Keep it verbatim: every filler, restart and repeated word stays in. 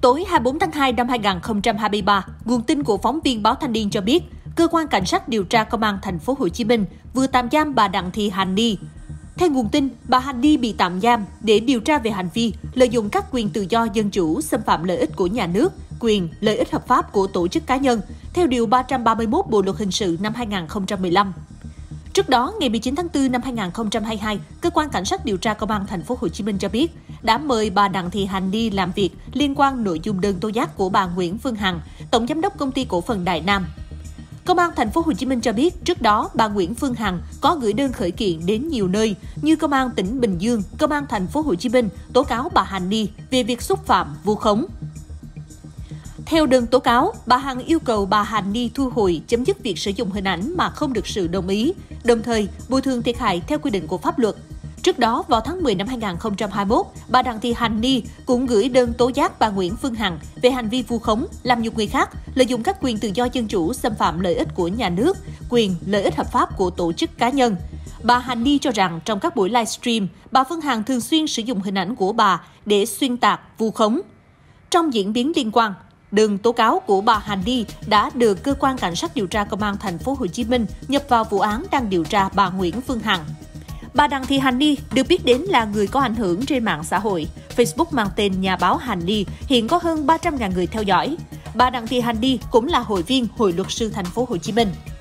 Tối hai mươi tư tháng hai năm hai nghìn không trăm hai mươi ba, nguồn tin của phóng viên Báo Thanh niên cho biết, cơ quan cảnh sát điều tra công an thành phố Hồ Chí Minh vừa tạm giam bà Đặng Thị Hàn Ni. Theo nguồn tin, bà Hàn Ni bị tạm giam để điều tra về hành vi lợi dụng các quyền tự do dân chủ, xâm phạm lợi ích của nhà nước, quyền, lợi ích hợp pháp của tổ chức cá nhân, theo Điều ba trăm ba mươi mốt Bộ Luật Hình sự năm hai nghìn không trăm mười lăm. Trước đó, ngày mười chín tháng tư năm hai nghìn không trăm hai mươi hai, cơ quan cảnh sát điều tra công an thành phố Hồ Chí Minh cho biết đã mời bà Đặng Thị Hàn Ni làm việc liên quan nội dung đơn tố giác của bà Nguyễn Phương Hằng, tổng giám đốc công ty cổ phần Đại Nam. Công an thành phố Hồ Chí Minh cho biết trước đó bà Nguyễn Phương Hằng có gửi đơn khởi kiện đến nhiều nơi như Công an tỉnh Bình Dương, Công an thành phố Hồ Chí Minh tố cáo bà Hàn Ni về việc xúc phạm, vu khống. Theo đơn tố cáo, bà Hằng yêu cầu bà Hàn Ni thu hồi, chấm dứt việc sử dụng hình ảnh mà không được sự đồng ý, đồng thời bồi thường thiệt hại theo quy định của pháp luật. Trước đó, vào tháng mười năm hai nghìn không trăm hai mươi mốt, bà Đặng Thị Hàn Ni cũng gửi đơn tố giác bà Nguyễn Phương Hằng về hành vi vu khống, làm nhục người khác, lợi dụng các quyền tự do dân chủ, xâm phạm lợi ích của nhà nước, quyền, lợi ích hợp pháp của tổ chức cá nhân. Bà Hàn Ni cho rằng trong các buổi livestream, bà Phương Hằng thường xuyên sử dụng hình ảnh của bà để xuyên tạc, vu khống. Trong diễn biến liên quan, đơn tố cáo của bà Hàn Ni đã được cơ quan cảnh sát điều tra công an thành phố Hồ Chí Minh nhập vào vụ án đang điều tra bà Nguyễn Phương Hằng. Bà Đặng Thị Hàn Ni được biết đến là người có ảnh hưởng trên mạng xã hội. Facebook mang tên Nhà báo Hàn Ni hiện có hơn ba trăm nghìn người theo dõi. Bà Đặng Thị Hàn Ni cũng là hội viên Hội luật sư thành phố Hồ Chí Minh.